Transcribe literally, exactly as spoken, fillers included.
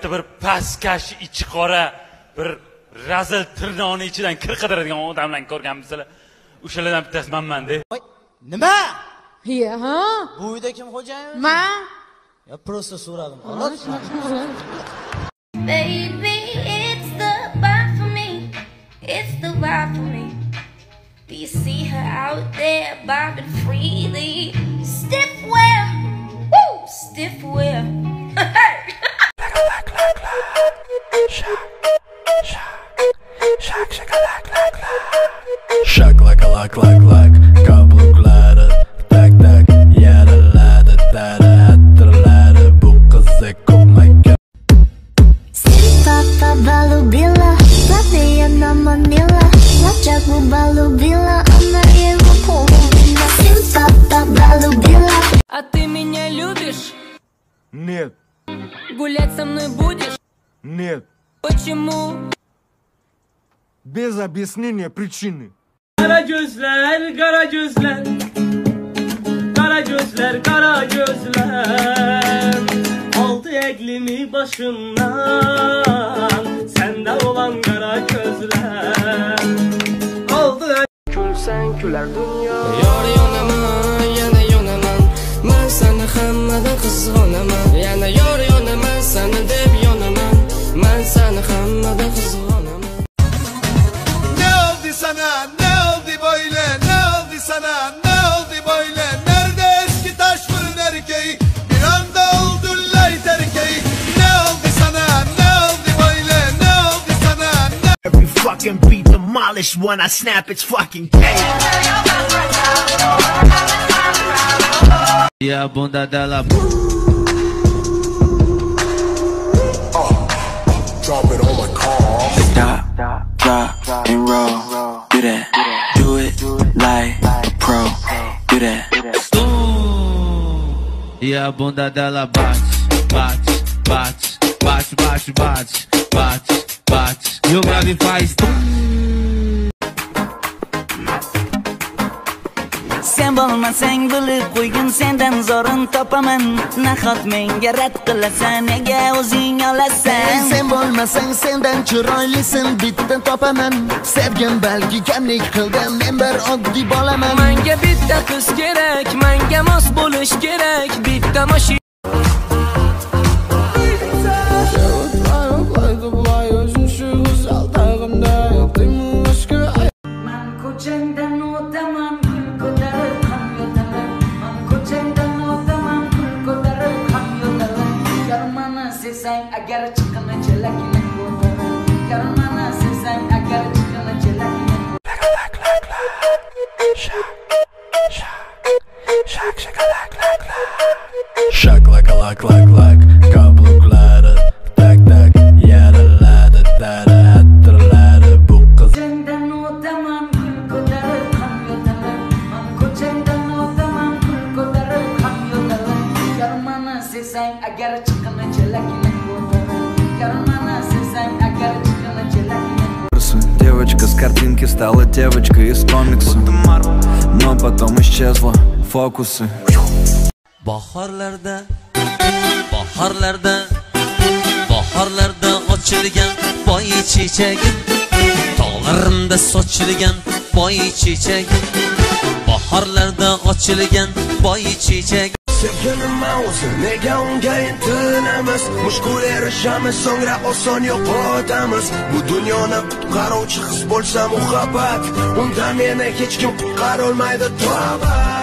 katta bir pastkash ichi qora bir razil tirnoqning ichidan kir qidiradigan odamlarni ko'rganmisizlar? O'shalardan bittasi menman-da. Nima? Ya, ha? Bu uyda kim xo'jayin? Men. Ya prosta so'radim. Xolos. Baby, it's the vibe for me. It's the vibe for me. Do you see her out there bobbing freely? Stiff wear. Woo! Stiff wear. Shak like a like like like kablukları tak tak yaraladı tada hatırladı bu kızı kokmayken. Papa balubila, Flavia na Manila, Lachak bu balubila, она его полюбила. Папа балубила. А ты меня любишь? Нет. Гулять со мной будешь? Нет. Почему? Без объяснения причины. Kara gözler, kara gözler, kara gözler, kara gözler, aldı eklimi başımdan, sende olan kara gözler, aldı. Külsen küler dünya. Yor yonaman, yana yonaman, ben sana hammadan kızg'onaman. Yana yor yonaman, sana deb yonaman, ben sana hammadan kızg'onaman. Ne oldu sana? Böyle ne oldu sana, ne oldu böyle? Nerede eski taş fırın erkeği? Bir anda oldun light erkeği. Ne oldu sana, ne oldu böyle? Ne oldu sana, ne? Every fucking beat demolished when I snap its fucking cake. E a bunda dela. Drop it on my car. Stop, drop, and roll. Do that. Do it like a pro. Do that. E a bunda dela bate, bate, bate, bate, bate, bate, bate, bate. E o grave faz tum. Sen bo'lmasang bilib qo'ygin, sendan zo'rin topaman. Nahot menga rad qilasan, nega o'zing olasan? Sen bo'lmasang sendan chiroylisin, bitta topaman. Sevgim balki kamlik qildim, men bir oddiy bolaman. Menga bitta qiz kerak, menga mos bo'lish kerak, bitta mashina. Men ko'changdan o'taman, kul ko'tarib ham yotaman. Men ko'changdan o'taman, kul ko'tarib ham yotaman. Yarmani sesang agar chiqini chelakini ko'taman. Yarmani sesang agar chiqini chelakini. Shak shak like like like. Shak like a like like like kablukları tak tak yaraladı tada hatırladı bu kız. Ko'changdan o'taman, kul ko'tarib ham yotaman. Men ko'changdan o'taman, kul ko'tarib ham yotaman. Yarmani sesang agar chiqini chelakini ko'taman. Yarmani sesang agar chiqini chelakini. Девочка с картинки стала девочкой из комикса, но потом исчезла фокусы. Bahorlarda, bahorlarda, bahorlarda ochilgan boy chechagim, tog'larimda sochilgan boy chechagim, bahorlarda ochilgan boy chechagim. Sevgilim ma'usin, nega unga intilamiz? Mushkul erishamiz, so'ngra oson yo'qotamiz. Bu dunyoni qutqaruvchi his bo'lsa muhabbat, unda meni hech kim qutqarolmaydi, tavba.